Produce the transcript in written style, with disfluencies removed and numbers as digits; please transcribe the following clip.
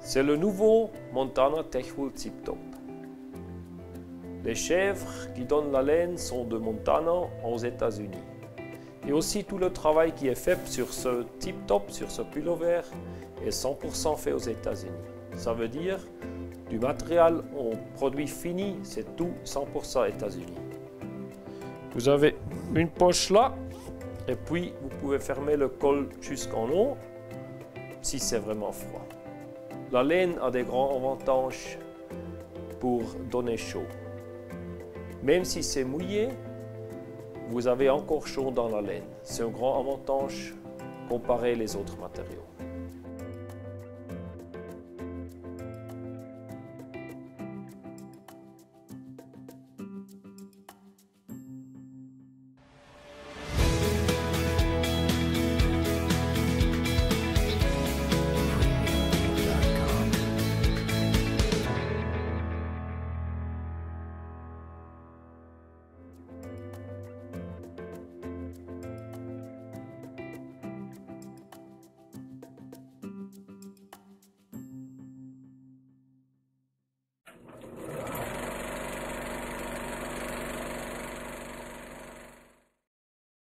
C'est le nouveau Montana Techwool Tip Top. Les chèvres qui donnent la laine sont de Montana aux États-Unis. Et aussi tout le travail qui est fait sur ce Tip Top, sur ce pullover, est 100% fait aux États-Unis. Ça veut dire du matériel au produit fini, c'est tout 100% États-Unis. Vous avez une poche là, et puis vous pouvez fermer le col jusqu'en haut, si c'est vraiment froid. La laine a des grands avantages pour donner chaud. Même si c'est mouillé, vous avez encore chaud dans la laine. C'est un grand avantage comparé aux autres matériaux.